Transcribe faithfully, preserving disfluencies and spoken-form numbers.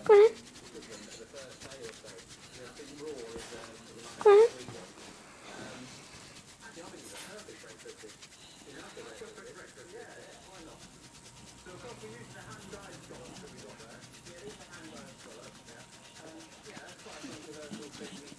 Go on then. Go on then. Yeah, that's quite a controversial thing.